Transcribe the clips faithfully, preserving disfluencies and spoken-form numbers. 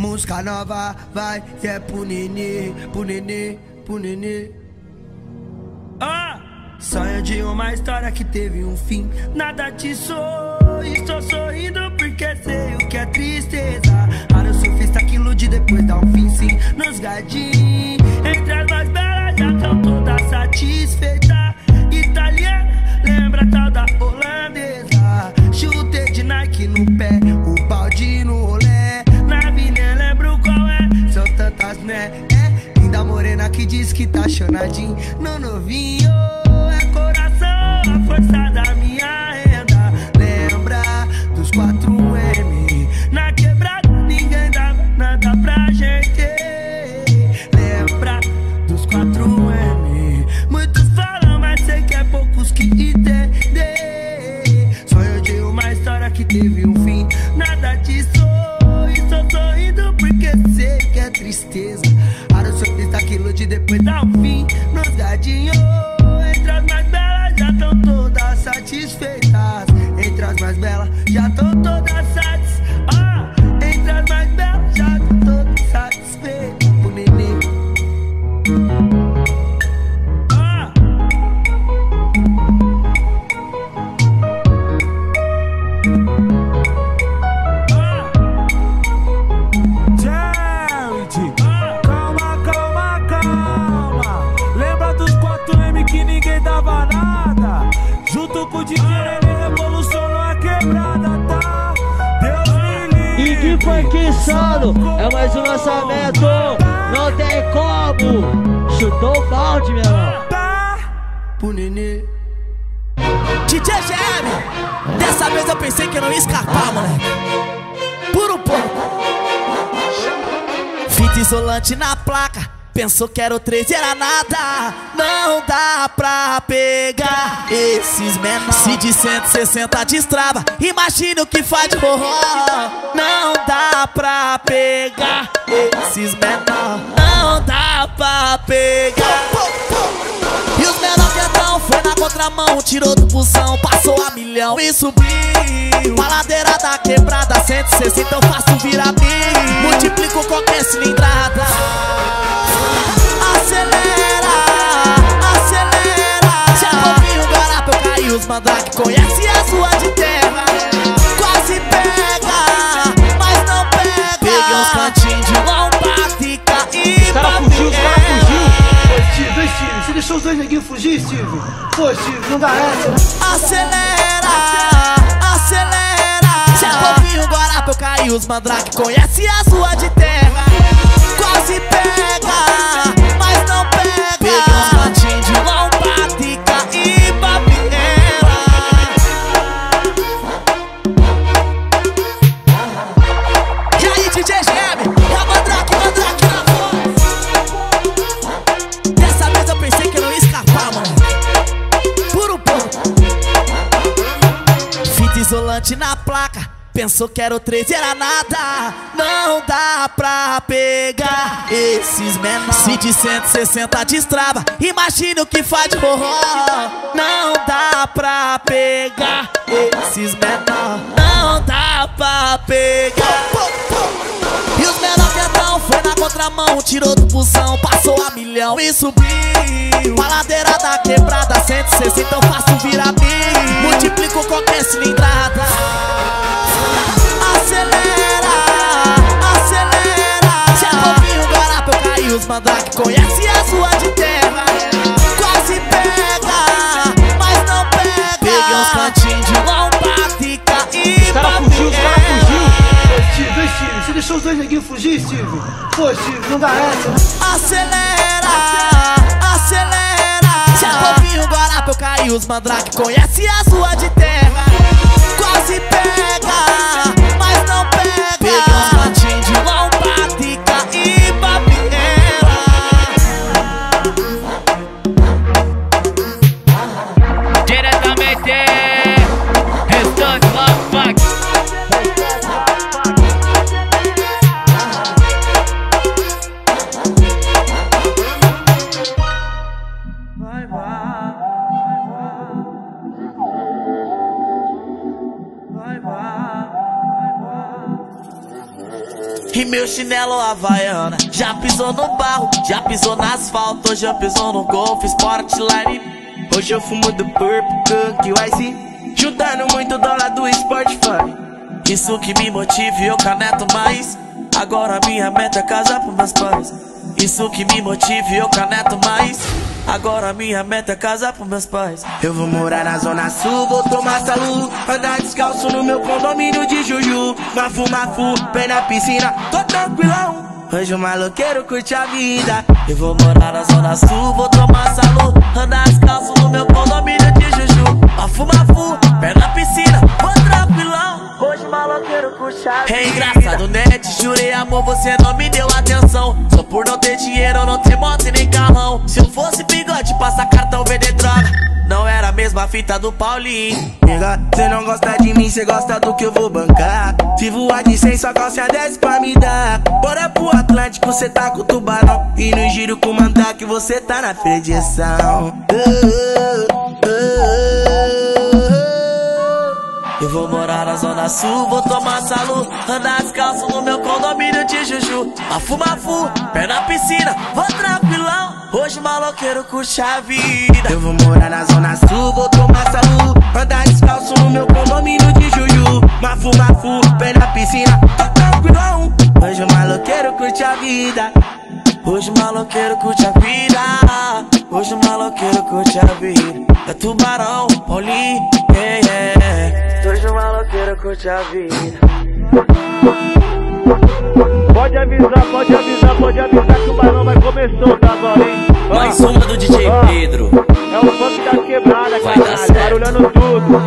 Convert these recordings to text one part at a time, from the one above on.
Música nova, vai, e é pro nenê, pro nenê, pro nenê. Ah! Sonho de uma história que teve um fim. Nada disso, estou sorrindo porque sei o que é tristeza. Para o surfista que ilude depois dá um fim, sim. Nos gadinhos, entre as mais belas já estão todas satisfeitas. Italiana, lembra tal da holandesa. Chute de Nike no pé, o balde no rolê. Na vinha lembro qual é, são tantas né. É, linda morena que diz que tá chonadinho no novinho. É coração, a força da minha renda. Lembra dos quatro M. Na quebrada ninguém dava nada pra gente. Lembra dos quatro M. Muitos falam, mas sei que é poucos que entendem. Sonho de uma história que teve um fim. Nada disso, estou sorrindo porque sei que é tristeza. Para o surfista que ilude depois dá um fim. Nos gadinhos, entre as mais belas já estão todas satisfeitas. Entre as mais belas já estão todas satisfeitas. Ah, entre as mais belas já estão todas satisfeitas. O neném. Ah. Ah. Charity, calma, calma, calma. Lembra dos quatro M que ninguém dava nada? Junto com o D J ele revolucionou a quebrada, tá? Deus me livre. E que foi que solo? É mais um lançamento. Não tem como. Chutou o balde, meu irmão. Pro nenê. D J G M, dessa vez eu pensei que eu não ia escapar, moleque. Por um pouco. Fita isolante na placa. Pensou que era o treze, era nada. Não dá pra pegar esses menores. Se de cento e sessenta destrava, imagina o que faz de forró. Não dá pra pegar esses menores. Não dá pra pegar. E os menores quedão foi na contramão, tirou do busão, passou a milhão e subiu. A ladeira da quebrada, cento e sessenta eu faço virar mil. Multiplico qualquer cilindrada. Acelera, acelera. Se a pouquinho garapa eu caí, os mandrake conhece a sua de terra. Quase pega, mas não pega. Peguei uns cantinhos de lombata e caí. Os caras fugiu, os caras fugiu. Ô Steve, Steve, você deixou os dois neguinhos fugir, Steve? Pô, Steve, não dá essa. Acelera, acelera. Se a pouquinho garapa eu caí, os mandrake conhece a sua de terra. Quase pega, mas não pega. Peguei uns cantinhos de lombata e caí pra Vieira. E aí, D J G M, é a mandrake, mandrake na voz. Dessa vez eu pensei que eu não ia escapar, mano. Por um pouco. Fita isolante na placa. Pensou que era o treze, era nada. Não dá pra pegar esses menores. Se de cento e sessenta destrava, imagina o que faz de forró. Não dá pra pegar esses menores. Não dá pra pegar. E os menores quedão foi na contramão, tirou do busão, passou a milhão e subiu. A ladeira da quebrada, cento e sessenta eu faço virar mil. Multiplico qualquer cilindrada. Acelera, acelera. Se a pouquinho garapa eu caí, os mandrake conhece a sua de terra. Quase pega, mas não pega. Peguei uns cantinhos de lombata e caí. Os caras fugiu, os caras fugiu. Ô Steve, Steve, você deixou os dois neguinhos fugir, Steve? Pô, Steve, não dá essa. Acelera, acelera. Se a pouquinho garapa eu caí, os mandrake conhece a sua de terra. Quase pega, mas não pega. Peguei uns cantinhos de lombata e caí pra Vieira. Diretamente Restante Love Funk. Vai, vai, vai, vai, vai, vai. E meu chinelo havaiana já pisou no barro, já pisou no asfalto. Hoje eu piso no Golf Sportline. Hoje eu fumo do Purple que vai se juntando muito dólar do Spotify. Isso que me motive, eu caneto mais. Agora minha meta é casar pros meus pais. Isso que me motive, eu caneto mais. Agora minha meta é casar pros meus pais. Eu vou morar na zona sul, vou tomar salu, andar descalço no meu condomínio de Juju. Mafu, mafu, pé na piscina, tô tranquilão. Hoje o maloqueiro curte a vida. Eu vou morar na zona sul, vou tomar salu, andar descalço no meu condomínio de Juju. Mafu, mafu, pé na piscina, tô tranquilão. Hoje o maloqueiro curte a vida. É engraçado, né? Te jurei amor, você não me deu atenção. Só por não ter dinheiro, não ter moto e nem carrão. Se eu fosse bigode, passa cartão, vender droga. Não era a mesma fita do Paulinho. Nega, cê não gosta de mim, cê gosta do que eu vou bancar. Se voar de cem, só calça dez pra me dar. Bora pro Atlântico, cê tá com o tubarão. E no giro com mandar que você tá na predição. uh, uh, uh, uh. Eu vou morar na zona sul, vou tomar salu, andar descalço no meu condomínio de Juju. Mafu, mafu, pé na piscina, vou tranquilão. Hoje o maloqueiro curte a vida. Eu vou morar na zona sul, vou tomar salu, andar descalço no meu condomínio de Juju. Mafu, mafu, pé na piscina, tô tranquilão. Hoje o maloqueiro curte a vida. Hoje o maloqueiro curte a vida. Hoje o maloqueiro curte a vida. É tubarão, Paulinho, yeah, yeah. Hoje o maloqueiro curte a vida. Pode avisar, pode avisar, pode avisar que o bailão vai começar agora, hein? Ó, mais uma do D J ó, Pedro. É o funk da quebrada, vai dar caralho, certo. barulhando tudo.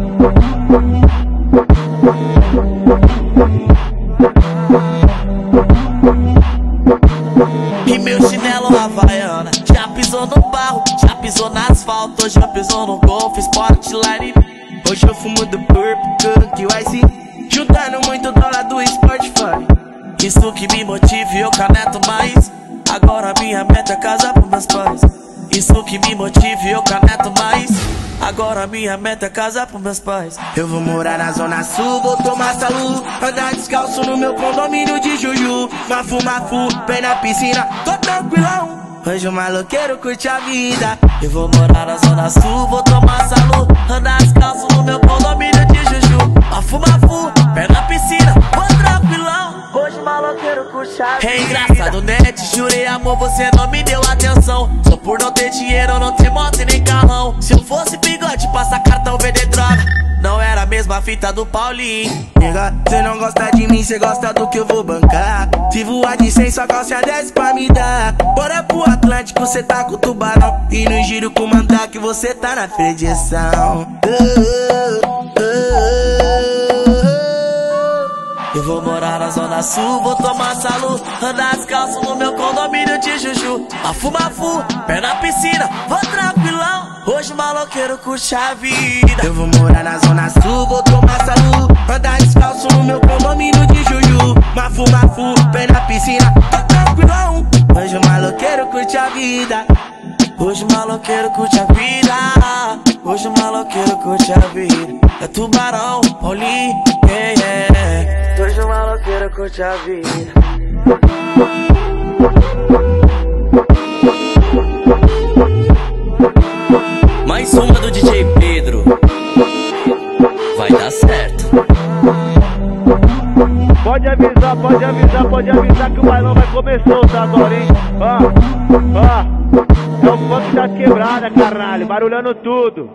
E meu chinelo havaiana já pisou no barro, já pisou no asfalto. Hoje eu piso no Golf Sportline. Hoje eu fumo do Purple que vai se juntando muito dólar do Spotify. Isso que me motive, eu caneto mais. Agora minha meta é casar pros meus pais. Isso que me motive, eu caneto mais. Agora minha meta é casar pros meus pais. Eu vou morar na zona sul, vou tomar salu, andar descalço no meu condomínio de Juju. Mafu, mafu, pé na piscina, tô tranquilão. Hoje o maloqueiro curte a vida. Eu vou morar na zona sul, vou tomar salu, andar descalço no meu condomínio de Juju. Mafu, mafu, pé na piscina, tô tranquilão. Hoje o maloqueiro curte a vida. É engraçado, né? Te jurei amor, você não me deu atenção. Só por não ter dinheiro, não ter moto e nem carrão. Se eu fosse bigode, passa cartão, vender droga. Não era a mesma fita do Paulinho. Nega, cê não gosta de mim, cê gosta do que eu vou bancar. Se voar de cem, só calça dez pra me dar. Bora pro Atlântico, cê tá com o tubarão. E no giro com mandar que você tá na predição. uh, uh, uh, uh. Eu vou morar na zona sul, vou tomar salu, andar descalço no meu condomínio de Juju. Mafu, mafu, pé na piscina, vou tranquilão. Hoje o maloqueiro curte a vida. Eu vou morar na zona sul, vou tomar salu, andar descalço no meu condomínio de Juju. Mafu, mafu, pé na piscina, tô tranquilão. Hoje o maloqueiro curte a vida. Hoje o maloqueiro curte a vida. Hoje o maloqueiro curte a vida. É tubarão, Paulinho, yeah, yeah. Hoje o maloqueiro curte a vida. Mais uma do D J Pedro. Vai dar certo. Pode avisar, pode avisar, pode avisar que o bailão vai começar agora, hein? Ó, ó, é o funk da quebrada, caralho, barulhando tudo.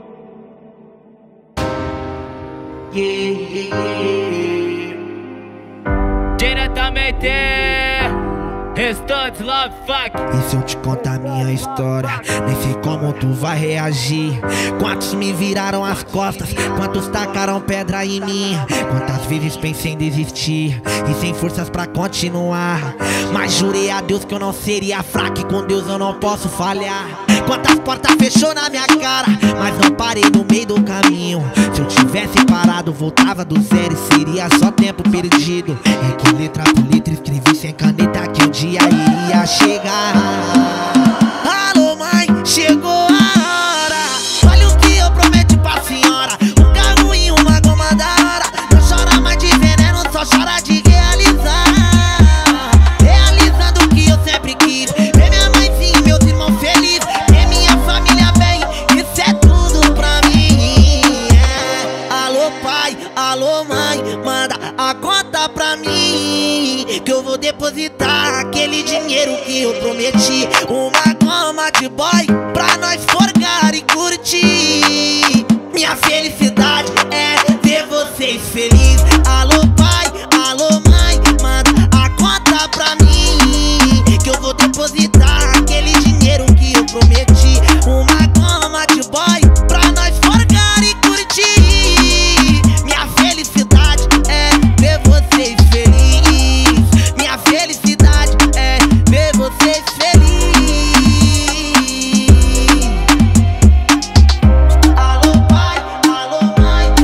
Yeah, yeah, yeah. Diretamente Restantes Love Fuck. E se eu te contar minha história, nem sei como tu vai reagir. Quantos me viraram as costas, quantos tacaram pedra em mim. Quantas vezes pensei em desistir e sem forças pra continuar. Mas jurei a Deus que eu não seria fraco e com Deus eu não posso falhar. Quantas portas fechou na minha cara, mas não parei no meio do caminho. Se eu tivesse parado, voltava do zero e seria só tempo perdido. É que letra por letra escrevi sem caneta que um dia iria chegar. Alô mãe, chegou a hora. Olha o que eu prometi pra senhora. Um carro e uma goma da hora. Não chora mais de veneno, só chora de realizar. vou depositar aquele dinheiro que eu prometi. Uma goma de boy pra nós forgar e curtir. Minha felicidade é ver vocês felizes. Alô pai, alô mãe, manda a conta pra mim, que eu vou depositar aquele dinheiro que eu prometi. Uma goma de boy pra nós forgar e curtir. Minha felicidade é ver vocês felizes. Minha felicidade é ver vocês felizes. Alô pai, alô mãe.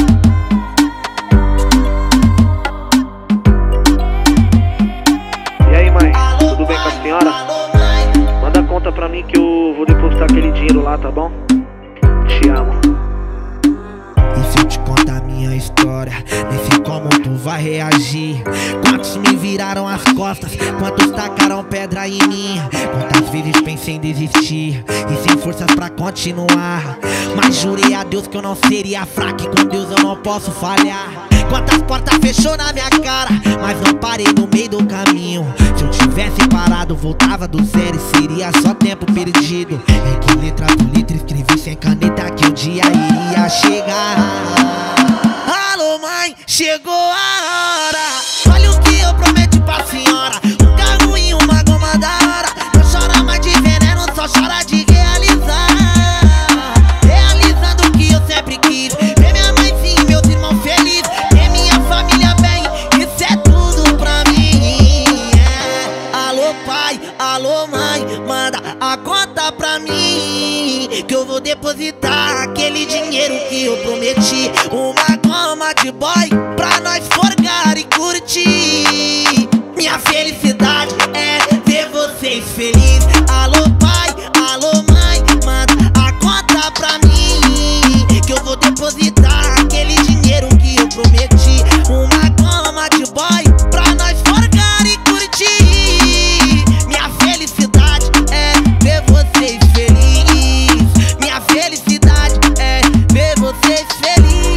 E aí mãe, tudo bem com a senhora? Manda a conta pra mim que eu vou depositar aquele dinheiro lá, tá bom? Te amo. E se eu te contar minha história, nem sei como tu vai reagir. Quantos me viraram as costas, quantos tacaram pedra em mim, quantas vezes pensei em desistir e sem forças pra continuar. Mas jurei a Deus que eu não seria fraco, e com Deus eu não posso falhar. Quantas portas fechou na minha cara, mas não parei no meio do caminho. Se eu tivesse parado, voltava do zero e seria só tempo perdido. Em que letra por letra escrevi sem caneta que o dia iria chegar. Alô mãe, chegou a hora. Olha o que eu prometi pra senhora: um carro e uma goma da hora. Não chora mais de veneno, só chora de realizar. Realizando o que eu sempre quis, ver minha mãezinha e meus irmãos felizes, ter minha família bem, isso é tudo pra mim. É. Alô pai, alô mãe, manda a conta pra mim, que eu vou depositar aquele dinheiro que eu prometi. Uma goma de boy pra nós forgar e curtir. Minha felicidade é ver vocês felizes. Alô pai, alô mãe, manda a conta pra mim, que eu vou depositar aquele dinheiro que eu prometi. Uma goma de boy pra nós forgar e curtir. Minha felicidade é ver vocês felizes. Minha felicidade é ver vocês felizes.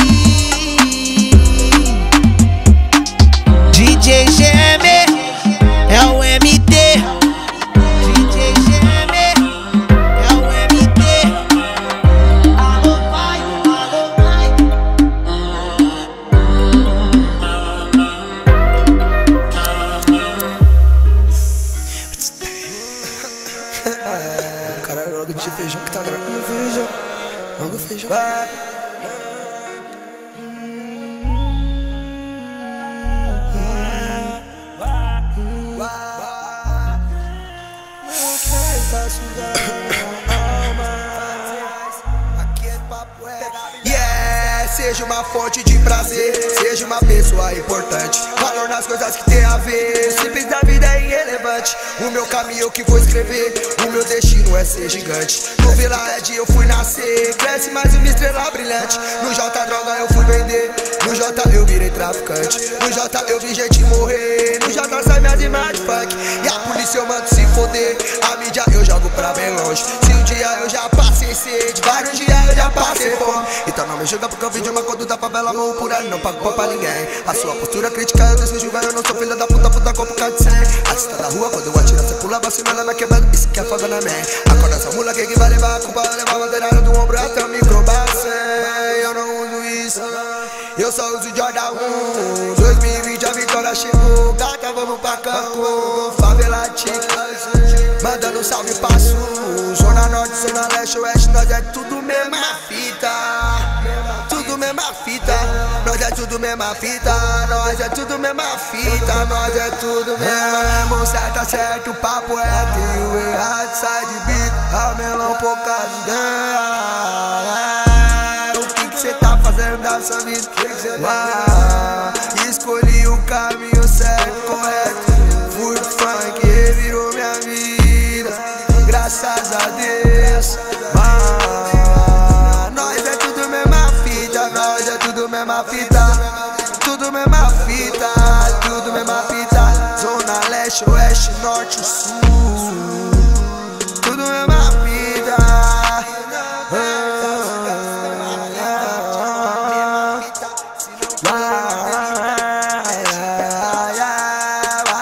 D J G M é o M T. D J G M é o M T. Alô pai, alô mãe. Caralho, logo de feijão que tá gravando feijão. Logo feijão. Vai. Yeah, seja uma fonte de prazer, seja uma pessoa importante. Valor nas coisas que tem a ver, simples da vida é irrelevante. O meu caminho que vou escrever, o meu destino é ser gigante. No Vila Ed eu fui nascer, cresce mais uma estrela brilhante. No J droga eu fui vender, no J eu virei traficante. No J eu vi gente morrer, no J sai minhas imagens funk. E a polícia eu mando se foder, a mídia eu jogo pra bem longe. Se um dia eu já passei sede, vários dias eu já passei fome. Então não me julga porque eu vi de uma cor da favela, morro por aí, não pago pau pra ninguém. A sua postura crítica eu decido julgar, eu não sou filha da puta, puta copo cá de cem. Artista da rua, quando eu atiro, você pula, vacina na minha quebrada, isso que é foda na mente. Acorda essa mula, que que vai levar a culpa, levar a bandeira do ombro até o microbase. Eu não uso isso, eu só uso Jordan um. dois mil e vinte a vitória chegou, gata vamos pra campo. Favela tica, mandando salve pra sul. Zona norte, zona leste, oeste, nós é tudo mesma fita. Tudo mesma fita, nós é tudo mesma fita. Nós é tudo mesma fita, nós é tudo mesmo. Certo, tá certo, o papo é e o errado sai de bico. Ramelão, poucas ideias. O que que cê tá fazendo da sua vida? Ah, escolhi o caminho certo, correto. Fui pro funk, revirou minha vida, graças a Deus. Ah, nós é tudo mesma fita, nós é tudo mesma fita. Tudo mesma fita, tudo mesma fita. Zona leste, oeste, norte, sul. Tudo mesma fita. Ah,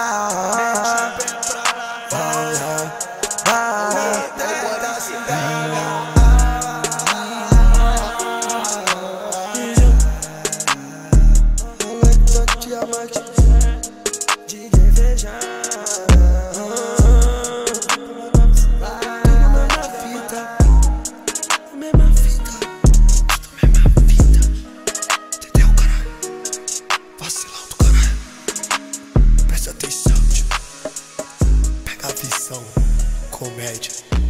comédia.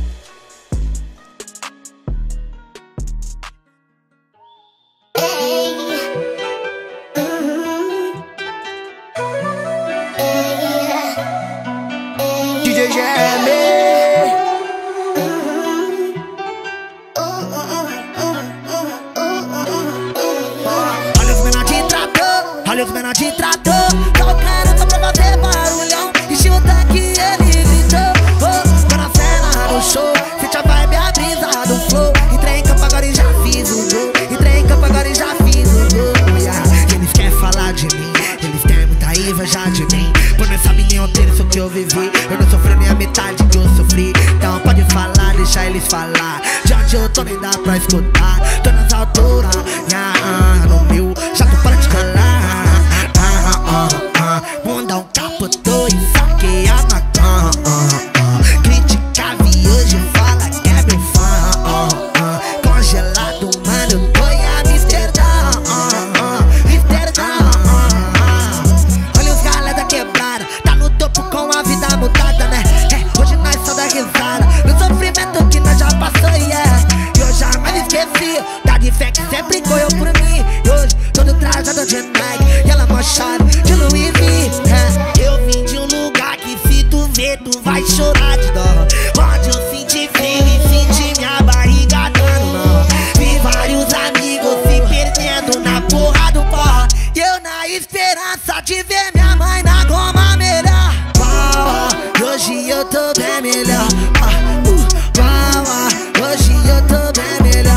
D J G M. Olha os menor de trator, olha os menor de trator. Tocando só pra fazer barulhão. Encheu o tanque e ele gritou. Oh, tô na cena do show, sente a vibe, a brisa do flow. Entrei em campo agora e já fiz o gol. Entrei em campo agora e já fiz o gol. Yeah. Eles querem falar de mim, eles têm muita inveja de mim. Por não sabem nem ontem isso que eu vivi. Eu não sofri nem a metade que eu sofri. Então pode falar, deixa eles falar. De onde eu tô nem dá pra escutar. Tô nas alturas, yeah, no meu jato para de colar. Ah, ah, ah, Mundão capotou e saquei a macan. Criticava e hoje fala que é meu fã. Congelado, mano, tô em Amsterdã. Amsterdã. Olha os galera quebrada, tá no topo com a vida mudada, né? É, hoje nós só dá risada no sofrimento que nós já passou, yeah. E eu jamais esqueci da fé que sempre correu por mim. E hoje todo trajado de Nike e ela mochada de Louis V. É, eu vim de um lugar que se tu ver tu vai chorar de dó. Onde eu senti frio e senti minha barriga dando nó. Vi vários amigos se perdendo na porra do pó. E eu na esperança de ver minha mãe na goma melhor. Uau, hoje eu tô bem melhor. Uh, uh, uau, hoje eu tô bem melhor.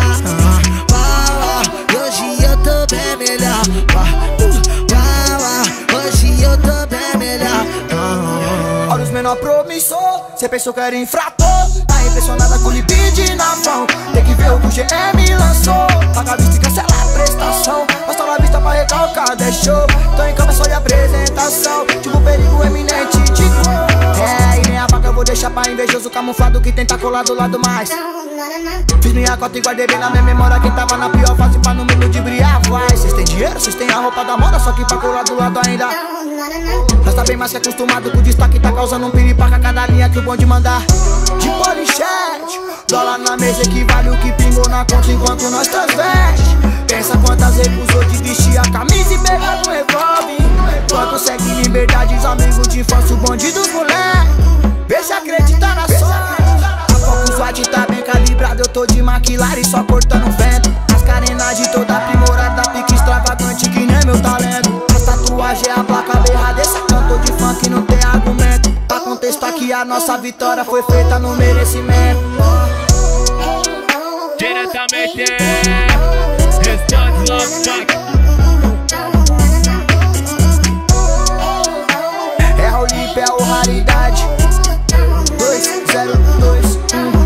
Hoje eu tô bem melhor. Hoje eu tô bem melhor. Olha os menor promissor, cê pensou que era infrator. Tá impressionada com o libide na mão. Tem que ver o que o G M lançou. Paga a vista e cancela a prestação. Mostra na vista pra recalcar, deixou. Tô em cama só de apresentação. Tipo perigo eminente de cor. É, e nem a vaca eu vou deixar pra invejoso camuflado que tenta colar do lado mais. Fiz minha cota e guardei bem na minha memória. Quem tava na pior fase pra no meio de briar vai. Cês tem dinheiro, cês tem a roupa da moda. Só que pra colar do lado ainda nós tá bem mais que acostumado com o destaque. Tá causando um piripaca cada linha que o bonde mandar. De polichete, dólar na mesa equivale o que pingou na conta enquanto nós transveste. Pensa quantas recusou de vestir a camisa e pegar no revólver. Quanto segue liberdades, amigos de infância, o bonde dos moleques. Vê se acredita na sorte. O SWAT tá bem calibrado, eu tô de McLaren só cortando vento. As carenagens toda aprimorada, pique extravagante que nem meu talento. As tatuagens é a placa berrada, esse cantor de funk não tem argumento. Pra contestar que a nossa vitória foi feita no merecimento. Diretamente, Restante Love Funk. É a Olímpia, é o raridade. dois zero dois um.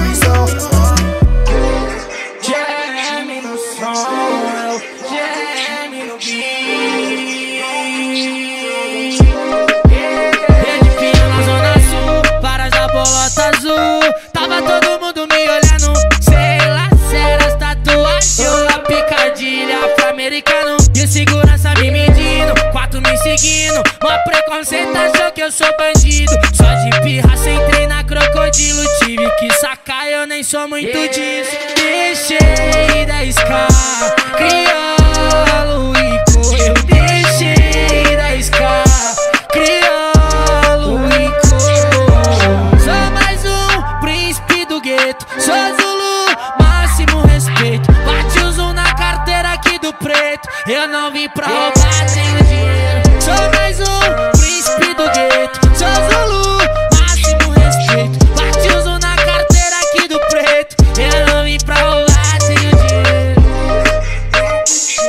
Azul, tava todo mundo me olhando. Sei lá se era as tatuagens ou a picadilha afro-americano. E o segurança me medindo, quatro me seguindo. Mó preconceito achou que eu sou bandido. Só de pirraça entrei na crocodilo. Tive que sacar, eu nem sou muito disso. Deixei dez K, crioulo e cor. Eu deixei dez K, crioulo e cor. Sou Zulu, máximo respeito. Bate o zoom na carteira aqui do preto. Eu não vim pra roubar, tenho dinheiro. Sou mais um príncipe do gueto. Sou Zulu, máximo respeito. Bate o zoom na carteira aqui do preto. Eu não vim pra roubar, tenho dinheiro.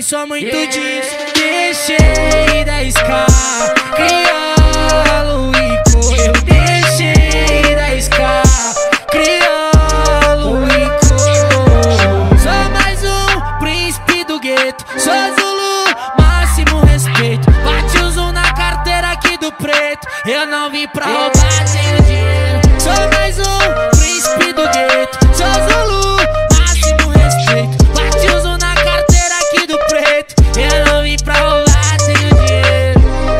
sou muito disso. Deixei dez K, crioulo e cor. Eu deixei dez K, crioulo e cor. Sou mais um príncipe do gueto, sou Zulu, máximo respeito. Bate o zoom na carteira aqui do preto. Eu não vim pra roubar, tenho dinheiro. Sou mais um príncipe do gueto, sou Zulu, máximo respeito. Bate o zoom na carteira aqui do preto. Eu não vim pra roubar, tenho dinheiro.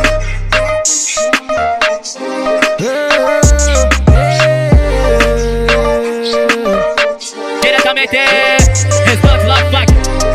Diretamente, responde lá, vai.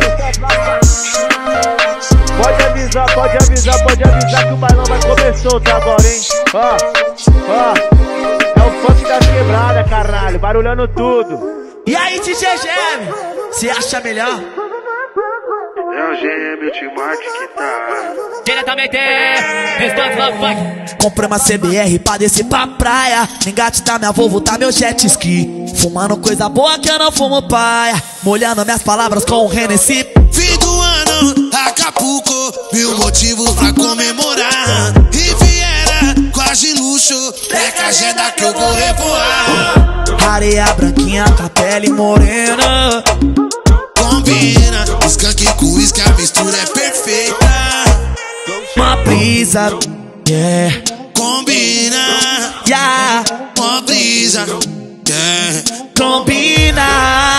Pode avisar, pode avisar, pode avisar que o bailão vai começar solto agora, hein? Ó, ó. É o funk das quebradas, caralho, barulhando tudo. E aí, D J Gêmeo, se acha melhor? É o Gêmeo, o T-Mark que tá. Diretamente, responde lá, vai. Comprei uma C B R pra descer pra praia. Engatar minha vovó, tá meu jet ski. Fumando coisa boa que eu não fumo paia. Molhando minhas palavras com o Hennessy. Fim do ano, Acapulco, mil motivos pra comemorar. Riviera, quase luxo, é a agenda que eu vou revoar. Areia branquinha com a pele morena. Combina, skunk com uísque, a mistura é perfeita. Uma brisa, yeah. Combina, yeah. Uma brisa, yeah. Combina.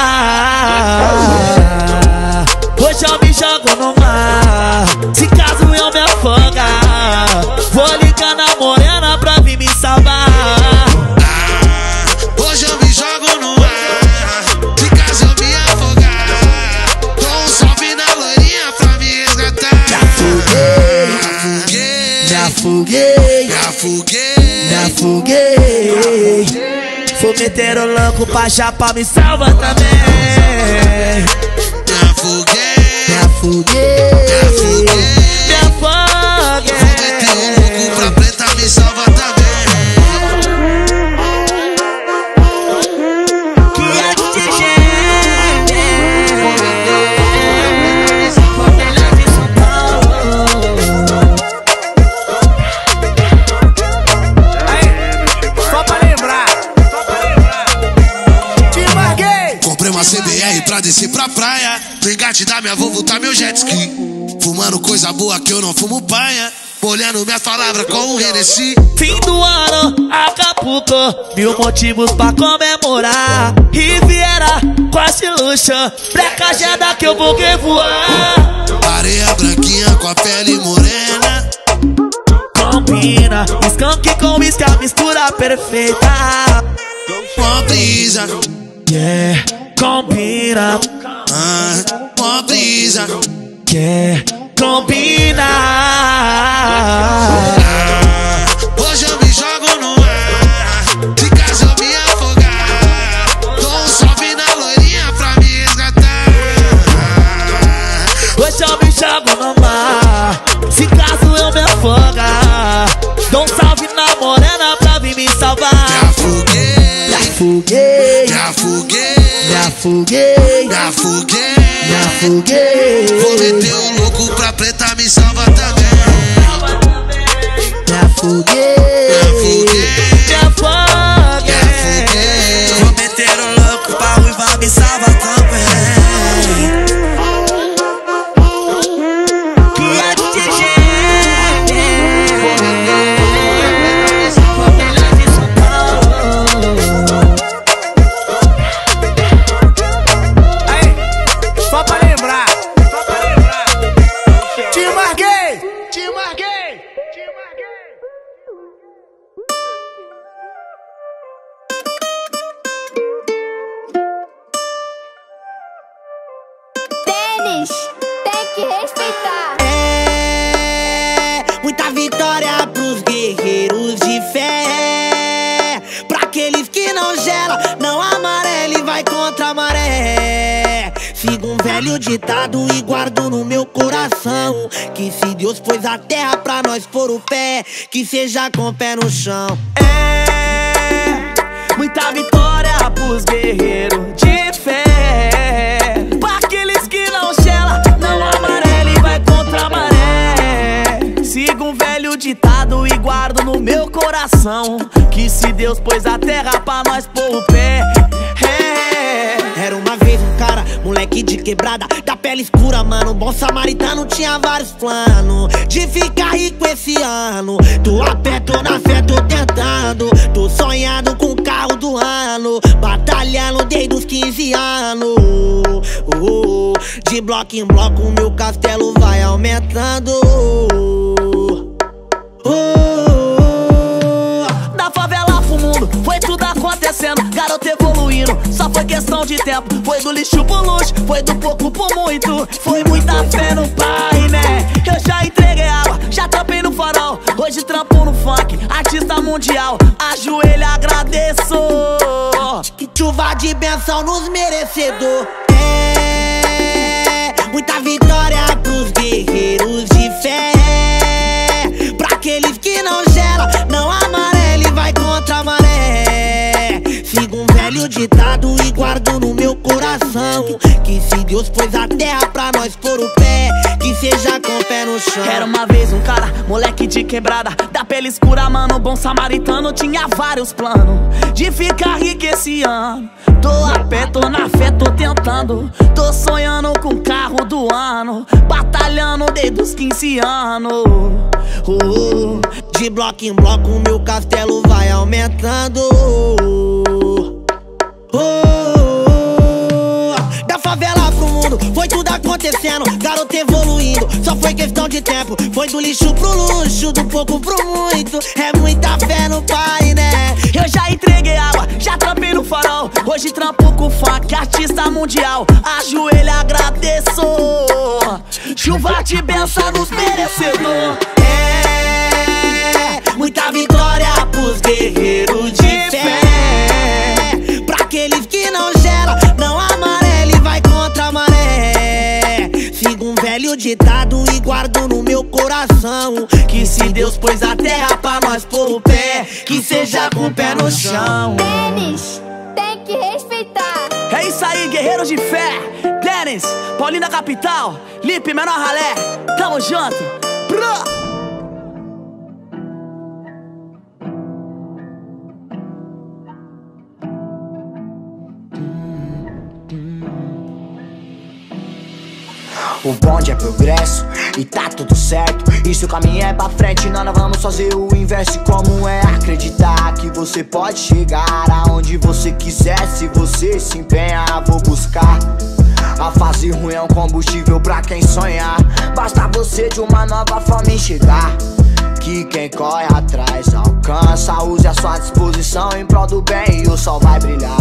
Hoje eu me jogo no mar. Se caso eu me afogar, vou ligar na morena pra vir me salvar. Ah, hoje eu me jogo no ar. Se caso eu me afogar, dou um salve na loirinha pra me resgatar. Me afoguei, me afoguei, me afoguei, me afoguei. Vou meter o louco pra chapa, me salva também. Me afoguei, me afoguei, me afoguei, me afoguei. Vou meter o louco pra preta, me salva também. Que é de Só pra lembrar, só pra lembrar. Te marquei. Comprei uma C B R pra descer pra praia. No engate da minha vovó tá meu jet ski. Fumando coisa boa que eu não fumo paia. Molhando minhas palavras com o Hennessy. Fim do ano, Acapulco, mil motivos pra comemorar. Riviera, quase luxo, breca agenda que eu vou revoar. Areia branquinha com a pele morena. Combina, skunk com uísque, a mistura perfeita. Uma brisa, yeah. Combina, ah, uma brisa, yeah. Combina. Ah, hoje eu me jogo no ar. Se caso eu me afogar, dou um salve na loirinha pra me resgatar. Hoje eu me jogo no mar. Se caso eu me afogar, dou um salve na morena pra vir me salvar. Me afoguei, me afoguei, me afoguei, me afoguei, me afoguei, me afoguei. Vou meter o louco pra preta, me salva também. Me afoguei, me afoguei, me afoguei, me afoguei. Vou meter o louco pra ruiva, me salva também. Que é de Só pra lembrar, só pra lembrar. Te marquei, te marquei, te marquei. Tênis, tem que respeitar. É, muita vitória pros guerreiros de fé. Pra aqueles que não gelam, não amarela e vai contra a maré. Sigo um velho ditado e guardo no meu coração, que se Deus pôs a terra pra nós pôr o pé, que seja com o pé no chão. É, muita vitória pros guerreiros de fé. Pra aqueles que não gelam, não amarela coração, que se Deus pôs a terra pra nós pôr o pé. É. Era uma vez um cara, moleque de quebrada, da pele escura, mano, bom samaritano, tinha vários planos de ficar rico esse ano. Tô a pé, tô na fé, tô tentando, tô sonhando com o carro do ano, batalhando desde os quinze anos. uh, De bloco em bloco o meu castelo vai aumentando. uh, Da favela pro mundo, foi tudo acontecendo, garoto evoluindo, só foi questão de tempo. Foi do lixo pro luxo, foi do pouco pro muito, foi muita fé no pai, né? Eu já entreguei água, já trampei no farol, hoje trampo no funk, artista mundial, ajoelho agradeço. Chuva de benção nos merecedor. É, muita vitória pros guerreiros de fé, pra aqueles que não gelam, não amarela e vai contra a maré. Sigo um velho ditado e guardo no meu coração, que se Deus pôs a terra pra nós pôr o pé, que seja com o pé no chão. Era uma vez um cara, moleque de quebrada, da pele escura, mano, bom samaritano, tinha vários planos de ficar rico esse ano. Tô a pé, tô na fé, tô tentando, tô sonhando com o carro do ano, batalhando desde os quinze anos. uh, De bloco em bloco o meu castelo vai aumentando. uh, Da favela pro mundo, foi tudo acontecendo, garoto evoluindo, só foi questão de tempo. Foi do lixo pro luxo, do pouco pro muito, é muita fé no pai, né? Eu já entreguei água, já trampei no farol, hoje trampo com funk, artista mundial, ajoelho agradeço. Chuva de benção nos merecedor. É, muita vitória pros guerreiros de fé, pra aqueles que não gelam, não amarela e vai contra a maré. Sigo um velho ditado e guardo no meu coração, que se Deus pôs a terra pra nós pôr o pé, que seja com o pé no chão. Denis, tem que respeitar. É isso aí, guerreiros de fé. Denis, Paulina Capital, Lipe, menor ralé, tamo junto. Pro. O bonde é progresso e tá tudo certo, e se o caminho é pra frente, nós não vamos fazer o inverso. Como é acreditar que você pode chegar aonde você quiser, se você se empenhar, vou buscar. A fase ruim é um combustível pra quem sonhar, basta você de uma nova forma enxergar que quem corre atrás alcança. Use a sua disposição em prol do bem e o sol vai brilhar.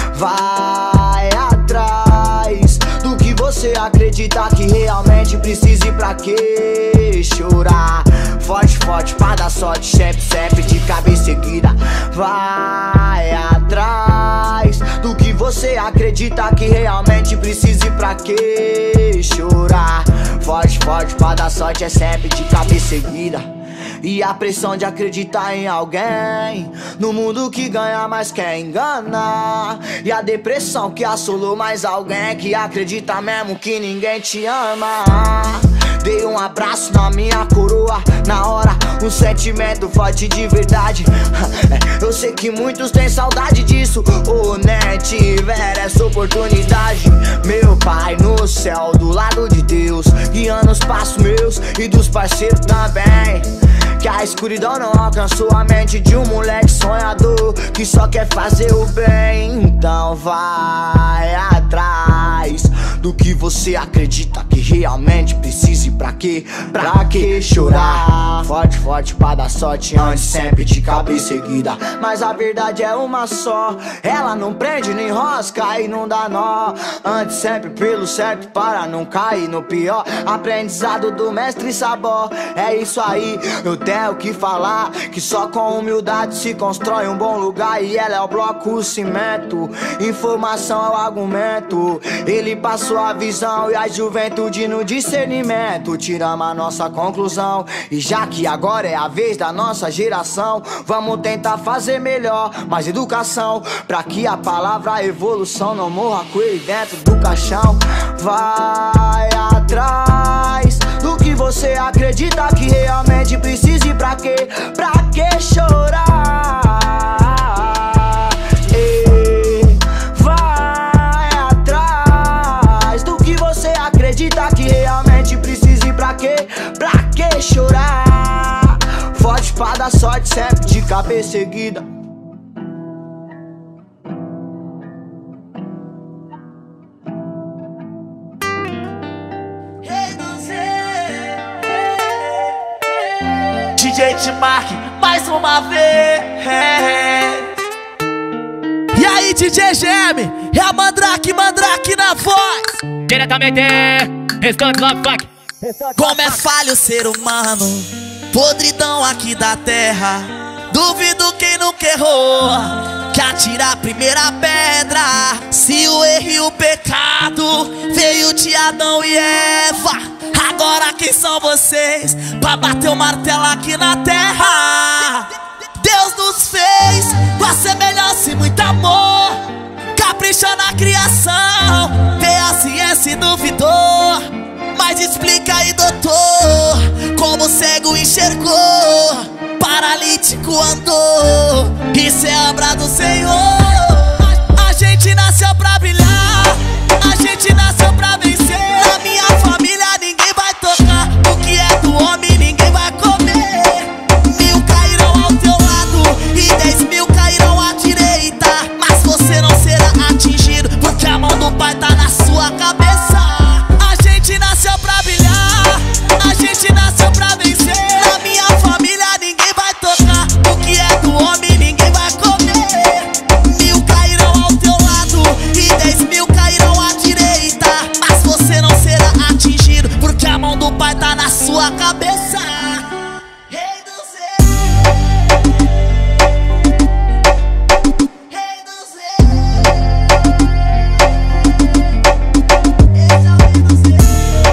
Vai atrás do que você acredita que realmente precisa, e pra que chorar? Forte, forte, pra dar sorte, sempre, sempre de cabeça erguida. Vai atrás do que você acredita que realmente precisa, e pra que chorar? Forte, forte, pra dar sorte, é sempre de cabeça erguida. E a pressão de acreditar em alguém no mundo que ganha mais quer enganar, e a depressão que assolou mais alguém que acredita mesmo que ninguém te ama. Dei um abraço na minha coroa, na hora um sentimento forte de verdade. Eu sei que muitos têm saudade disso, ou nem tiver essa oportunidade. Meu pai no céu, do lado de Deus, guiando os passos meus e dos parceiros também. Que a escuridão não alcançou a mente de um moleque sonhador que só quer fazer o bem. Então vai atrás do que você acredita que realmente precisa, e pra quê? Pra que chorar? Forte, forte pra dar sorte, antes sempre de cabeça erguida. Mas a verdade é uma só, ela não prende nem rosca e não dá nó. Antes sempre pelo certo para não cair no pior. Aprendizado do mestre Sabó, é isso aí, eu tenho o que falar, que só com humildade se constrói um bom lugar. E ela é o bloco, o cimento, informação é o argumento. Ele passou a visão e a juventude no discernimento. Tiramos a nossa conclusão, e já que agora é a vez da nossa geração, vamos tentar fazer melhor, mais educação, pra que a palavra evolução não morra com ele dentro do caixão. Vai atrás do que você acredita que realmente precisa, e pra quê? Pra que chorar? da sorte sempre de cabeça erguida. D J T-Mark, mais uma vez. E aí, D J G M, é a Mandrake, Mandrake na voz. Diretamente, Rescante Love Funk. Como é falho o ser humano, podridão aqui da terra. Duvido quem nunca errou, que atira a primeira pedra. Se o erro e o pecado veio de Adão e Eva, agora quem são vocês pra bater o martelo aqui na terra? Deus nos fez com a semelhança e muito amor, capricha na criação, vê a ciência e duvidou. Mas explica aí, doutor, como o cego enxergou, paralítico andou. Isso é obra do Senhor. A gente nasceu pra brilhar, a gente nasceu pra vencer. Na minha família ninguém vai tocar o que é do homem, ninguém vai comer. Mil cairão ao teu lado e dez mil cairão à direita, mas você não será atingido, porque a mão do Pai tá na sua cabeça. A gente nasceu pra brilhar, a gente nasceu pra vencer. Na minha família ninguém vai tocar o que é do homem, ninguém vai comer. Mil cairão ao teu lado e dez mil cairão à direita, mas você não será atingido, porque a mão do Pai tá na sua cabeça. Rei do céu, Rei do céu, esse é o Rei do céu.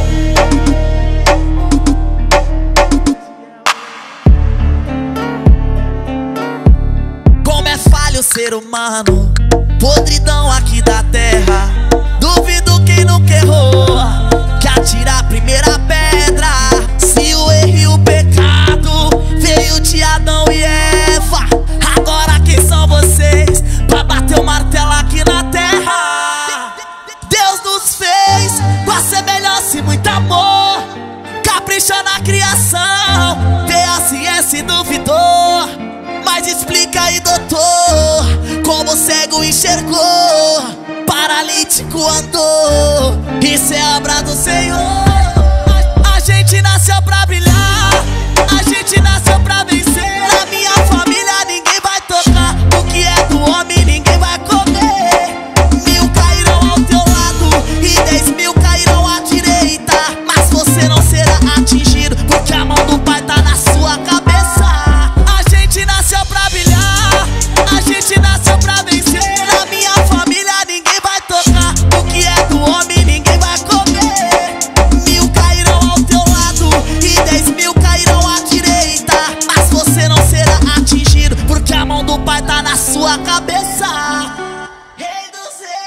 Como é falho o ser humano, podridão aqui da terra. Duvido quem nunca errou, que atira a primeira pedra. Se o erro e o pecado veio de Adão e Eva, agora quem são vocês pra bater o martelo aqui na terra? Deus nos fez com a semelhança e muito amor, capricha na criação, vê a ciência e duvidou. Mas explica aí, doutor, como o cego enxergou, paralítico andou. Isso é obra do Senhor. A gente nasceu pra brilhar, a gente nasceu pra vencer. Na minha família ninguém vai tocar o que é do homem, ninguém vai comer. Mil cairão ao teu lado e dez mil cairão à direita, mas você não será atingido, porque a mão do Pai tá na sua cabeça. A gente nasceu pra brilhar, a gente nasceu pra vencer. Na minha família ninguém vai tocar o que é do homem, ninguém vai comer. Mil cairão ao teu lado e dez mil cairão à direita, mas você não será atingido, porque a mão do Pai tá na sua cabeça. Rei do céu,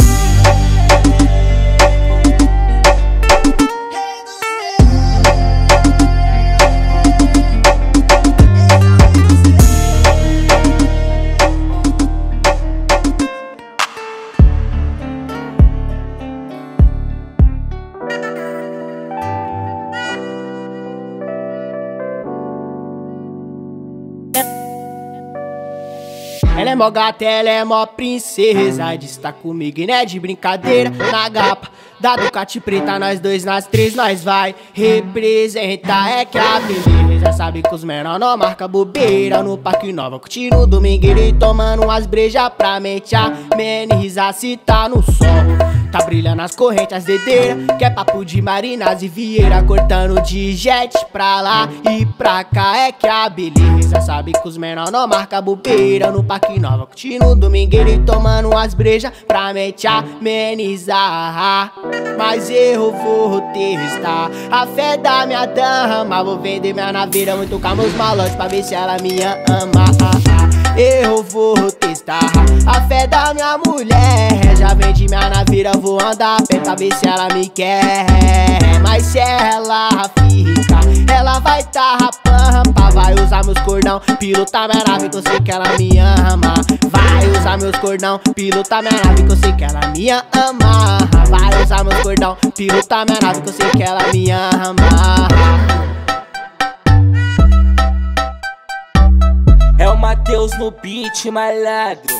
Rei do céu, ela é mó gata, ela é mó princesa, diz tá comigo e não é de brincadeira. Na gapa da Ducati preta, nós dois nas três, nós vai representar. É que a beleza sabe que os menor não marca bobeira. No Parque Nova, curtindo o domingueiro e tomando umas brejas pra mente amenizar se tá no sol. Tá brilhando as correntes, as dedeiras, que é papo de Marinas e Vieira, cortando de jet pra lá e pra cá. É que a beleza sabe que os menor não marca bobeira. No Parque Nova, curtindo o domingueiro e tomando umas brejas pra mente amenizar. Mas eu vou testar a fé da minha dama, vou vender minha naveira, vou tocar meus malotes pra ver se ela me ama. Eu vou testar a fé da minha mulher, já vendi minha naveira, vou andar a pé pra ver se ela me quer. Mas se ela fica, ela vai tá rapampa, vai usar meus cordão, pilotar minha nave que eu sei que ela me ama. Vai usar meus cordão, pilotar minha nave que eu sei que ela me ama. Vai usar meus cordão, pilotar minha nave que eu sei que ela me ama. É o Matheus no beat, malandro.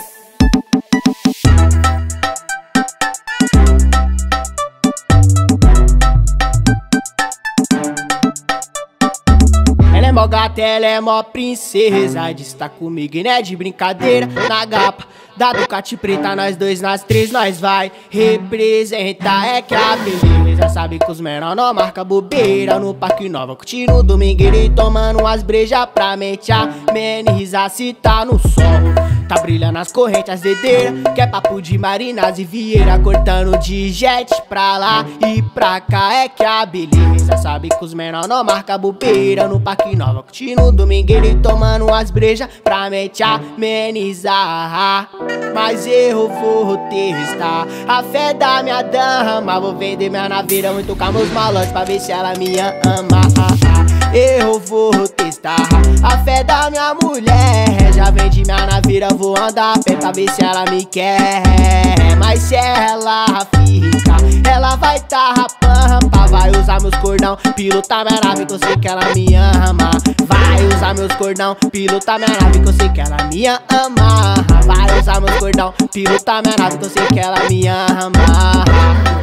Ela é mó gata, ela é mó princesa. Está comigo e não é de brincadeira. Na gapa da Ducati preta, nós dois nas três, nós vai representar. É que a beleza sabe que os menor não marca bobeira. No Parque Nova, curtindo o domingueiro e tomando umas brejas pra mente amenizar se tá no sol. Tá brilhando as correntes, as dedeiras, que é papo de Marinas e Vieira. Cortando de jet pra lá e pra cá. É que a beleza sabe que os menor não marca bobeira. No Parque Nova, curtindo o domingueiro e tomando umas brejas pra mente amenizar. Mas eu vou testar a fé da minha dama. Vou vender minha naveira, muito com meus malotes pra ver se ela me ama. Eu vou testar a fé da minha mulher. Já vendi minha naveira, vou andar a pé pra ver se ela me quer. Mas se ela fica, ela vai tá rapampa. Vai usar meus cordão, pilotar minha nave que eu sei que ela me ama. Vai usar meus cordão, pilotar minha nave que eu sei que ela me ama. Vai usar meus cordão, pilotar minha nave que eu sei que ela me ama.